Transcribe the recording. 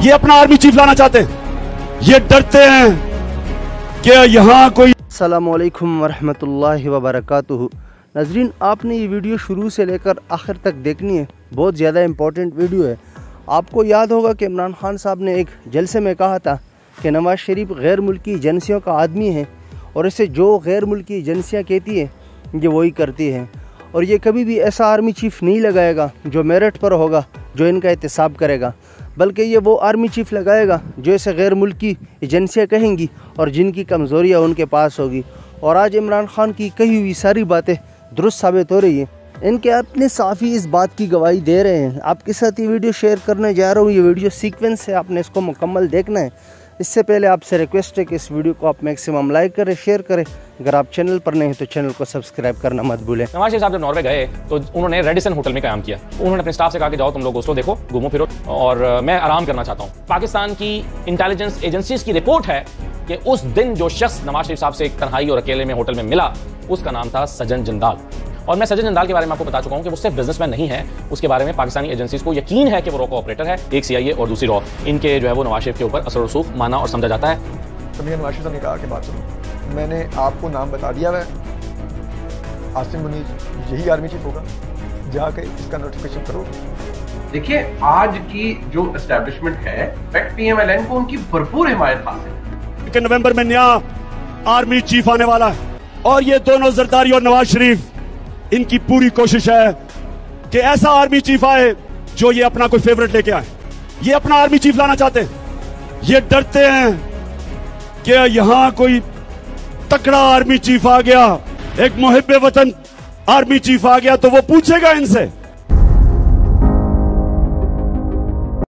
ये अपना army chief लाना चाहते हैं, ये डरते हैं कि यहाँ कोई। अस्सलामुअलैकुम वरहमतुल्लाहि वबरकातुहू। नाज़रीन, आपने ये वीडियो शुरू से लेकर आखिर तक देखनी है, बहुत ज़्यादा इम्पोर्टेंट वीडियो है। आपको याद होगा कि इमरान खान साहब ने एक जलसे में कहा था कि नवाज़ शरीफ गैर मुल्की एजेंसियों का आदमी है और इसे जो गैर मुल्की एजेंसियाँ कहती हैं ये वही करती हैं, और ये कभी भी ऐसा आर्मी चीफ नहीं लगाएगा जो मेरिट पर होगा, जो इनका एहतसाब करेगा, बल्कि ये वो आर्मी चीफ लगाएगा जो इसे गैर मुल्की एजेंसियाँ कहेंगी और जिनकी कमज़ोरियाँ उनके पास होगी। और आज इमरान खान की कही हुई सारी बातें दुरुस्त साबित हो रही हैं। इनके अपने साफ़ी इस बात की गवाही दे रहे हैं। आपके साथ ये वीडियो शेयर करने जा रहा हूँ। ये वीडियो सीक्वेंस है, आपने इसको मुकम्मल देखना है। इससे पहले आपसे रिक्वेस्ट है कि इस वीडियो को आप मैक्सिमम लाइक करें, शेयर करें। अगर आप चैनल पर नहीं हैं तो चैनल को सब्सक्राइब करना मत भूलें। नवाज शरीफ साहब जब नॉर्वे गए तो उन्होंने रेडिसन होटल में काम किया। उन्होंने अपने स्टाफ से कहा कि जाओ तुम लोग ओस्लो देखो, घूमो फिरो, और मैं आराम करना चाहता हूँ। पाकिस्तान की इंटेलिजेंस एजेंसीज की रिपोर्ट है कि उस दिन जो शख्स नवाज शरीफ साहब से तन्हाई और अकेले में होटल में मिला, उसका नाम था सजन जिंदाल। और मैं सजन जिंदाल के बारे में आपको बता चुका हूं कि वो सिर्फ बिजनेसमैन नहीं है, उसके बारे में पाकिस्तानी एजेंसीज को यकीन है कि वो रॉ का ऑपरेटर है। एक सीआईए और दूसरी रॉ, इनके जो है वो नवाज शरीफ के ऊपर असर रसूख माना और समझा जाता है। कभी नवाज शरीफ ने कहा कि बात सुनो, मैंने आपको नाम बता दिया है, आसिम मुनीर यही आर्मी चीफ होगा, जाके इसका नोटिफिकेशन करो। देखिए, आज की जो एस्टेब्लिशमेंट है, पीएमएलएन को उनकी भरपूर हिमायत हासिल है। नवंबर में नया आर्मी चीफ आने वाला है और ये दोनों जरदारी और नवाज शरीफ, इनकी पूरी कोशिश है कि ऐसा आर्मी चीफ आए जो ये अपना कोई फेवरेट लेके आए। ये अपना आर्मी चीफ लाना चाहते हैं, ये डरते हैं कि यहां कोई तकड़ा आर्मी चीफ आ गया, एक मुहिब्बे वतन आर्मी चीफ आ गया तो वो पूछेगा इनसे